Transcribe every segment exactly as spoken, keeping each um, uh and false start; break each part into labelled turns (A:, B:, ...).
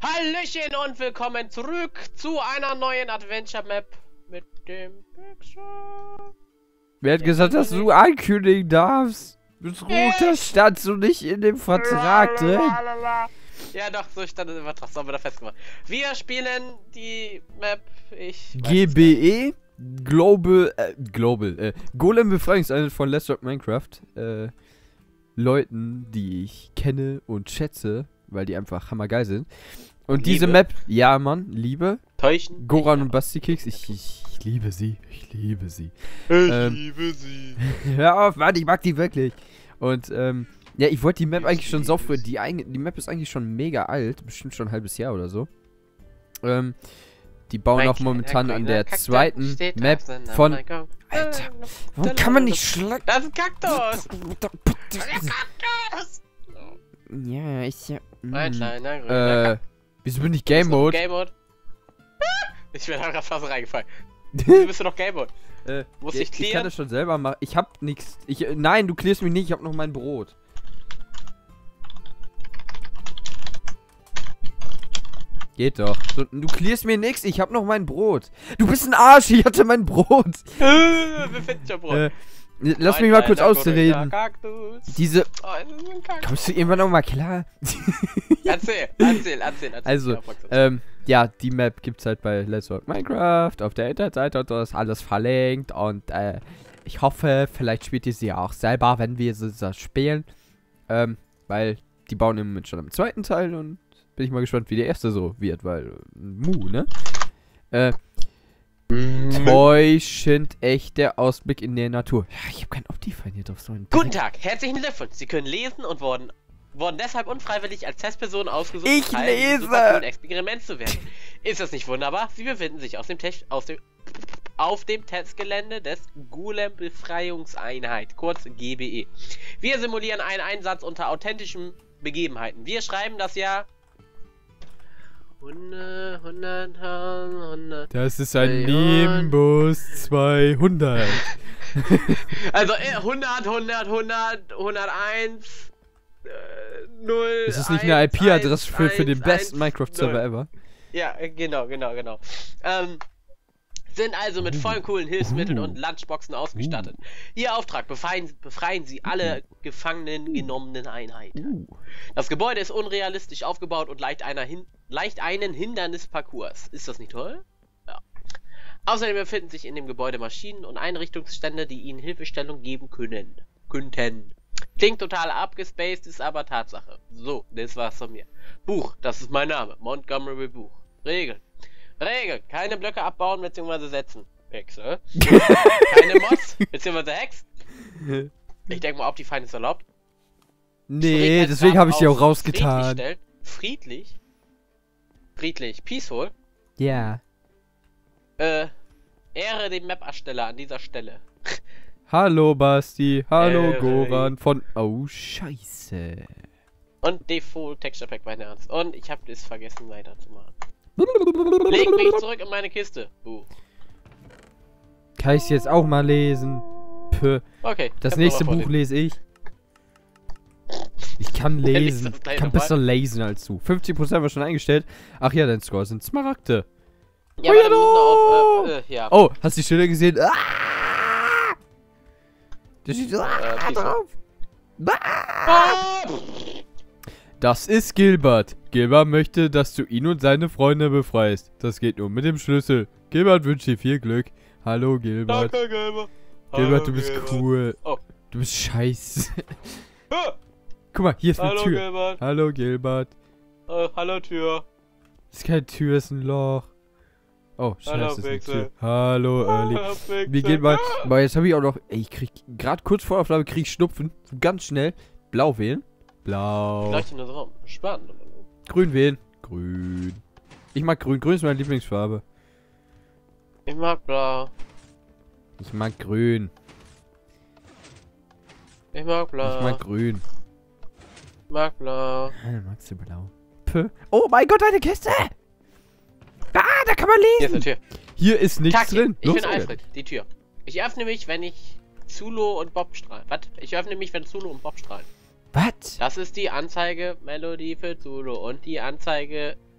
A: Hallöchen und willkommen zurück zu einer neuen Adventure Map mit dem Pixel.
B: Wer hat gesagt, dass du ankündigen darfst? Betrug, das stand so nicht in dem Vertrag drin.
A: Ja doch, so stand es im Vertrag, so haben wir da festgemacht. Wir spielen die Map, ich
B: G B E, Global, äh, Global, äh, Golem Befreiungseinheit von Let's Rock Minecraft. Äh, Leuten, die ich kenne und schätze, weil die einfach hammergeil sind. Und
A: Liebe.
B: diese Map, ja Mann, Liebe.
A: Täuschen.
B: Goran und Basti Kicks, ich, ich, ich liebe sie, ich liebe sie.
A: Ich
B: ähm,
A: liebe sie.
B: Hör auf, Mann, ich mag die wirklich. Und, ähm, ja, ich wollte die Map eigentlich schon so früh, die, die Map ist eigentlich schon mega alt, bestimmt schon ein halbes Jahr oder so. Ähm, die bauen
A: Mein
B: auch momentan
A: kleiner
B: an der
A: Kaktus
B: zweiten
A: steht
B: Map
A: auf seinem
B: von...
A: Balkon.
B: Alter, warum kann man nicht schlagen?
A: Das ist ein Kaktus! Kaktus!
B: Ja, ist ja...
A: Mein
B: mm.
A: kleiner grüner
B: Äh, wieso bin ich Game Mode?
A: Game Mode? Ich bin da gerade fast reingefallen. Wieso bist du noch Game Mode?
B: Äh,
A: Muss
B: ja,
A: ich
B: ich kann
A: clearen?
B: das schon selber machen. Ich hab nix. Ich, äh, nein, du clearst mich nicht, ich hab noch mein Brot. Geht doch. Du, du clearst mir nix, ich hab noch mein Brot. Du bist ein Arsch, ich hatte mein Brot.
A: Wir finden schon Brot.
B: Äh, lass
A: Mein
B: mich mal kurz
A: kleiner
B: ausreden.
A: grüner Kaktus.
B: Diese...
A: Oh, das ist ein Kaktus.
B: Kommst du irgendwann noch mal klar?
A: Erzähl, erzähl, erzähl, erzähl.
B: Also,
A: Ja, Fox, erzähl.
B: ähm, ja, die Map gibt's halt bei Let's Rock Minecraft auf der Internetseite und da ist alles verlinkt und, äh, ich hoffe, vielleicht spielt ihr sie auch selber, wenn wir sie das spielen, ähm, weil die bauen im Moment schon am zweiten Teil und bin ich mal gespannt, wie der erste so wird, weil, äh, Mu, ne? Äh, täuschend echt der Ausblick in der Natur. Ja, ich hab keinen Optifine hier drauf. So ein
A: Guten Tag, herzlichen Glückwunsch. Sie können lesen und wurden, wurden deshalb unfreiwillig als Testperson ausgesucht,
B: Ich
A: Teil dieses
B: lese!
A: super coolen Experiments zu werden. Ist das nicht wunderbar? Sie befinden sich aus dem Test, aus dem, auf dem Testgelände des Golem Befreiungseinheit, kurz G B E. Wir simulieren einen Einsatz unter authentischen Begebenheiten. Wir schreiben das Jahr hundert, hunderttausend, hundert.
B: Das ist ein
A: Millionen.
B: Nimbus zweihundert.
A: Also äh, hundert, hundert, hundert, hunderteins, äh, null.
B: Das ist nicht eine I P-Adresse für, für den besten
A: eins,
B: Minecraft-Server
A: null.
B: ever.
A: Ja, äh, genau, genau, genau. Ähm, sind also mit vollen coolen Hilfsmitteln
B: Uh.
A: und Lunchboxen ausgestattet. Ihr Auftrag, befreien, befreien Sie alle gefangenen genommenen Einheiten.
B: Uh.
A: Das Gebäude ist unrealistisch aufgebaut und leicht, einer hin, leicht einen Hindernisparcours. Ist das nicht toll? Ja. Außerdem befinden sich in dem Gebäude Maschinen und Einrichtungsstände, die Ihnen Hilfestellung geben können. Könnten. Klingt total abgespaced, ist aber Tatsache. So, das war's von mir. Buch, das ist mein Name. Montgomery Buch. Regeln. Regeln. Keine Blöcke abbauen bzw. setzen. Pixel. Keine Mods bzw. Hacks. Ich denke mal, Optifine ist erlaubt.
B: Nee, deswegen habe ich sie auch rausgetan.
A: Friedlich, stellen. Friedlich. Friedlich. Peaceful.
B: Ja.
A: Äh, Ehre dem Map-Ersteller an dieser Stelle.
B: Hallo Basti, hallo
A: Äh,
B: Goran von... Oh, scheiße.
A: Und Default Texture Pack mein Ernst. Und ich habe es vergessen weiterzumachen. Leg mich zurück in meine Kiste. Buch.
B: Kann ich jetzt auch mal lesen? Pö.
A: Okay.
B: Das
A: kannst
B: nächste
A: du mal
B: Buch
A: vorlesen.
B: lese ich. Ich kann
A: liest
B: lesen.
A: das gleich
B: Ich kann
A: nochmal.
B: besser lesen als du. fünfzig Prozent war schon eingestellt. Ach ja, dein Score sind Smaragde.
A: Ja,
B: Oh,
A: aber
B: ja,
A: wir müssen auf, äh, äh, ja.
B: Oh, hast du die Schilder gesehen? Ah! Da steht
A: Äh,
B: ah,
A: Peaceful.
B: drauf. Ah!
A: Ah!
B: Das ist Gilbert. Gilbert möchte, dass du ihn und seine Freunde befreist. Das geht nur mit dem Schlüssel. Gilbert wünscht dir viel Glück. Hallo Gilbert.
A: Danke, Gilbert.
B: Gilbert,
A: Hallo,
B: du bist
A: Gilbert.
B: cool.
A: Oh.
B: Du bist scheiße.
A: Ah!
B: Guck mal, hier ist eine
A: Hallo,
B: Tür.
A: Gilbert.
B: Hallo Gilbert.
A: Äh, hallo, Tür.
B: Das ist keine Tür, ist ein Loch. Oh,
A: Hallo,
B: scheiße, ist eine
A: Pixel.
B: Tür. Hallo Early.
A: Hallo, Pixel.
B: Wie geht mal? Aber jetzt habe ich auch noch. Ey, ich krieg gerade kurz vor Aufnahme krieg ich Schnupfen. Ganz schnell. Blau wählen. Blau.
A: Leuchtet nur so rum. Spannend.
B: Grün wählen. Grün. Ich mag grün. Grün ist meine Lieblingsfarbe.
A: Ich mag blau.
B: Ich mag grün.
A: Ich mag blau.
B: Ich mag grün.
A: Ich mag blau.
B: Ah, dann magst du blau. Pö. Oh mein Gott, eine Kiste! Ah, da kann man
A: Hier ist eine
B: lesen.
A: Tür.
B: Hier ist nichts
A: Tag,
B: drin.
A: ich
B: Los,
A: bin
B: Alter.
A: Alfred. Die Tür. Ich öffne mich, wenn ich Zulu und Bob strahlen. Was? Ich öffne mich, wenn Zulu und Bob strahlen.
B: Was?
A: Das ist die Anzeige Melodie für Zulu und die Anzeige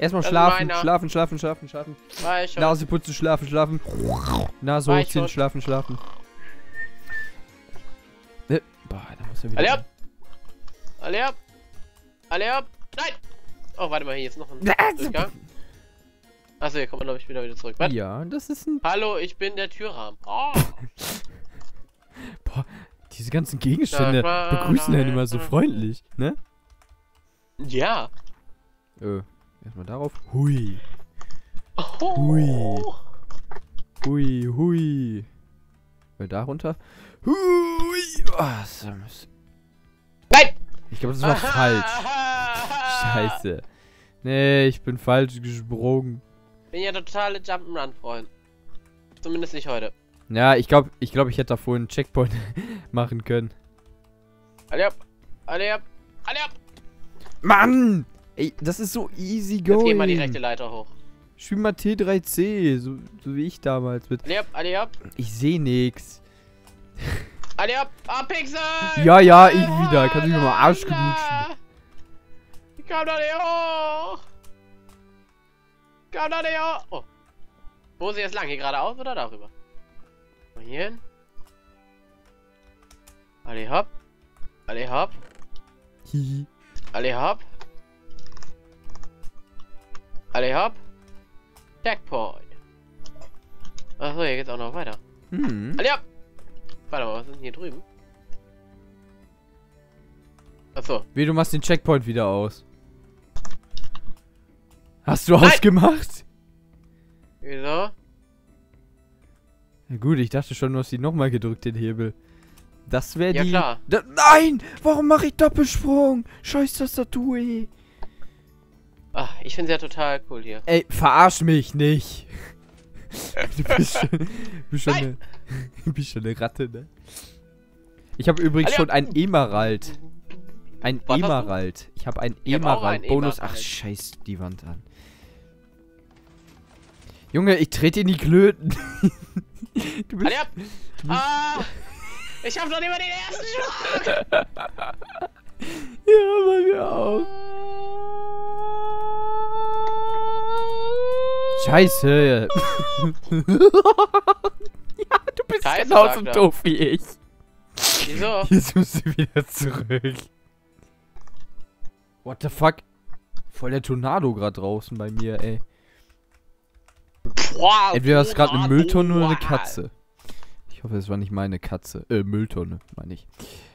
B: Erstmal
A: Das ist
B: schlafen,
A: meiner.
B: schlafen, schlafen, schlafen, schlafen.
A: War ich schon.
B: Nase putzen, schlafen, schlafen. Nase
A: War ich
B: hochziehen,
A: schon.
B: schlafen, schlafen. Ne, boah, da muss er wieder.
A: Alle ab! Alle ab! Alle ab! Nein! Oh, warte mal, hier ist noch ein Durchgang. Achso, hier kommt man, glaube ich, wieder wieder zurück. Was?
B: Ja, das ist ein...
A: Hallo, ich bin der Türrahmen. Oh.
B: Boah, diese ganzen Gegenstände
A: Na,
B: begrüßen
A: na,
B: einen immer so
A: na.
B: freundlich, ne?
A: Ja.
B: Äh, erstmal darauf. Hui.
A: Oh.
B: Hui. Hui, hui. Weil da runter. Hui. Oh, das ist-
A: Nein!
B: ich glaube, das war falsch. Scheiße. Nee, ich bin falsch gesprungen.
A: Bin ja totale Jump'n'Run-Freund. Zumindest nicht heute.
B: Ja, ich glaube, ich glaube, ich hätte da vorhin einen Checkpoint machen können.
A: Alle ab! Alle ab! Alle ab!
B: Mann! Ey, das ist so easy
A: Jetzt
B: going.
A: gehen wir die rechte Leiter hoch.
B: Spiel mal T drei C, so, so wie ich damals mit.
A: Alle ab! Alle ab!
B: Ich sehe nix.
A: Alle ab! Ah, Pixel!
B: Ja, ja, ich wieder. Kannst du mir mal Arsch knutschen.
A: Ich komm da nicht hoch! Ich komm da nicht hoch! Oh. Wo ist sie jetzt lang? Hier geradeaus oder darüber? Mal hier hin. Alle hopp. Alle hopp.
B: Hihi.
A: Alle hopp. Alle hopp. Checkpoint. Achso, hier geht's auch noch weiter.
B: Hm.
A: Alle hopp! Warte mal, was ist denn hier drüben? Achso.
B: Wie, du machst den Checkpoint wieder aus. Hast du
A: Nein!
B: ausgemacht?
A: Wieso?
B: Ja gut, ich dachte schon, du hast ihn nochmal gedrückt, den Hebel. Das wäre
A: Ja,
B: die...
A: klar.
B: Da, nein! Warum mache ich Doppelsprung? Scheiß Tastatur, ey.
A: Ach, ich finde es ja total cool hier.
B: Ey, verarsch mich nicht. Du bist schon, bist schon, eine, bist schon eine Ratte, ne? Ich habe übrigens
A: Alle
B: schon
A: ab.
B: ein Emerald. Ein
A: Was hast du?
B: Emerald. Ich habe ein
A: Ich hab auch einen
B: Emerald-Bonus. Ach,
A: Emerald.
B: scheiß die Wand an. Junge, ich trete in die Klöten. Du bist...
A: Alle ab! Ah! Ich hab noch nicht mal den ersten Schlag!
B: Ja, bei mir auch. Scheiße. Ja, du bist
A: Scheiße,
B: genauso
A: sagt er.
B: doof wie ich.
A: Wieso?
B: Jetzt musst du wieder zurück. What the fuck? Voll der Tornado gerade draußen bei mir, ey.
A: Boah,
B: Entweder ist es gerade eine
A: Tornado.
B: Mülltonne oder eine Katze. Ich hoffe, es war nicht meine Katze. Äh, Mülltonne, meine ich.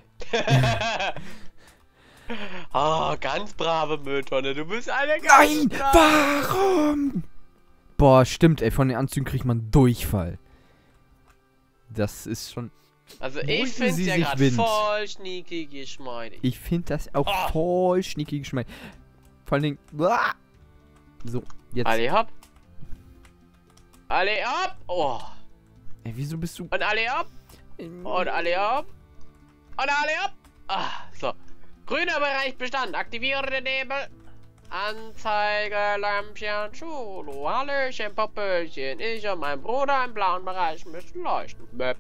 A: Ah, ganz brave Mülltonne. Du bist eine ganz
B: Nein!
A: brave.
B: Warum? Boah, stimmt, ey. Von den Anzügen kriegt man Durchfall. Das ist schon...
A: Also
B: Beruhigen
A: ich find's
B: Sie
A: ja
B: sich,
A: gerade
B: Wind.
A: voll sneaky geschmeidig.
B: Ich finde das auch
A: Oh.
B: voll schnickig geschmeckt. Vor allen Dingen... Uah! So, jetzt...
A: Alle ab. Alle ab. Oh.
B: Ey, wieso bist du...
A: Und alle ab. Und alle ab. Und alle ab. Ah, so. Grüner Bereich Bestand. Aktiviere den Nebel. Anzeige, Lämpchen, Schulu, Hallöchen, Popöchen. Ich und mein Bruder im blauen Bereich müssen leuchten. Möp.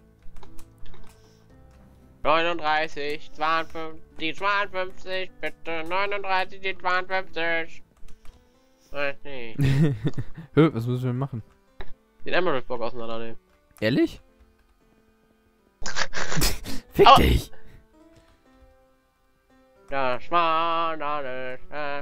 A: neununddreißig, zweiundfünfzig, die zweiundfünfzig, bitte neununddreißig, die zweiundfünfzig. Weiß nicht.
B: Hö, was müssen wir denn machen?
A: Den Emerald Block auseinandernehmen.
B: Ehrlich? Fick
A: Aua.
B: dich!
A: Das war alles.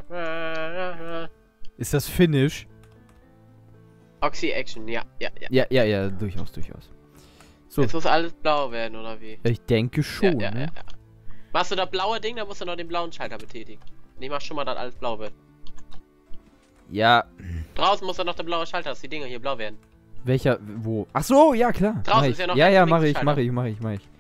B: Ist das Finish?
A: Oxy Action, ja, ja, ja.
B: Ja, ja, ja, durchaus, durchaus. So,
A: Jetzt muss alles blau werden, oder wie?
B: ich denke schon,
A: ja, ja,
B: ne?
A: ja, ja. Machst du das blaue Ding, dann musst du noch den blauen Schalter betätigen. Und ich mach schon mal, dass alles blau wird.
B: Ja,
A: Draußen muss dann noch der blaue Schalter, dass die Dinger hier blau werden.
B: welcher, wo? Ach so, ja, klar.
A: Draußen
B: mach
A: ist
B: ich.
A: ja noch
B: Ja,
A: rechts
B: ja,
A: und
B: mache
A: links
B: ich,
A: Schalter.
B: mache ich, mache ich, mache ich.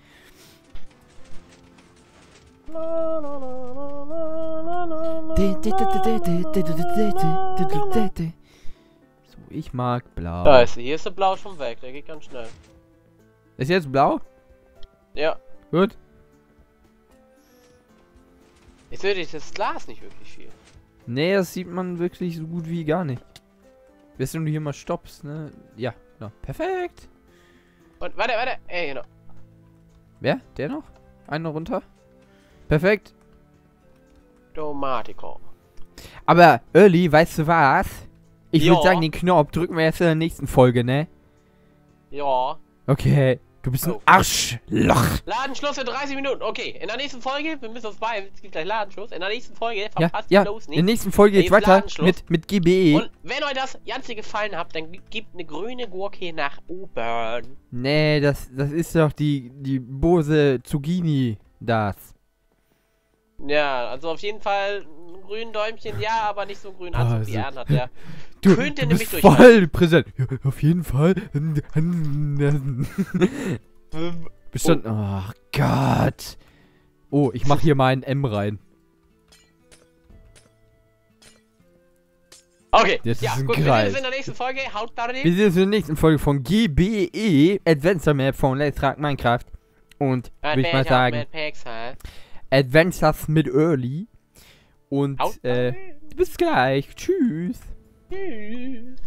B: So, ich mag blau.
A: Da ist sie. Hier ist der blau schon weg, der geht ganz schnell.
B: Ist jetzt blau?
A: Ja.
B: Gut.
A: Ich sehe dieses Glas nicht wirklich viel.
B: Nee, das sieht man wirklich so gut wie gar nicht. Wenn du hier mal stoppst, ne? Ja, genau. Perfekt.
A: Und warte, warte, ey, genau.
B: Wer? Der noch? Einer runter? Perfekt.
A: Domatico.
B: Aber, Early, weißt du was? Ich würde
A: Ja.
B: sagen, den Knopf drücken wir erst in der nächsten Folge, ne?
A: Ja.
B: Okay. Du bist ein
A: Oh.
B: Arschloch.
A: Ladenschluss in dreißig Minuten. Okay, in der nächsten Folge, wir müssen uns bei, es gibt gleich Ladenschluss. In der nächsten Folge
B: Ja,
A: verpasst
B: ja.
A: die bloß
B: In
A: nicht.
B: der nächsten Folge geht's
A: Jetzt
B: weiter
A: Ladenschluss.
B: mit, mit G B E.
A: Und wenn euch das Ganze gefallen hat, dann gebt eine grüne Gurke nach oben.
B: Nee, das, das ist doch die, die Bose Zucchini, das.
A: Ja, also auf jeden Fall ein grünen Däumchen, ja, aber nicht so ein grünen Anzug wie
B: Also,
A: Ern hat der.
B: Du,
A: Könnte
B: du
A: nämlich
B: bist
A: durch.
B: voll präsent. Ja, auf jeden Fall. Bestimmt. Oh Gott. Oh, ich mach hier mal ein M rein.
A: Okay,
B: Das
A: ja,
B: ist ein
A: gut, wir sehen
B: Kreis.
A: uns in der nächsten Folge. Haut da
B: Wir sehen uns in der nächsten Folge von G B E Adventure Map von Let's Rock Minecraft. Und würde ich mal sagen, Adventures mit Early. Und
A: Haut
B: äh,
A: rein.
B: bis gleich. Tschüss.
A: Tschüss.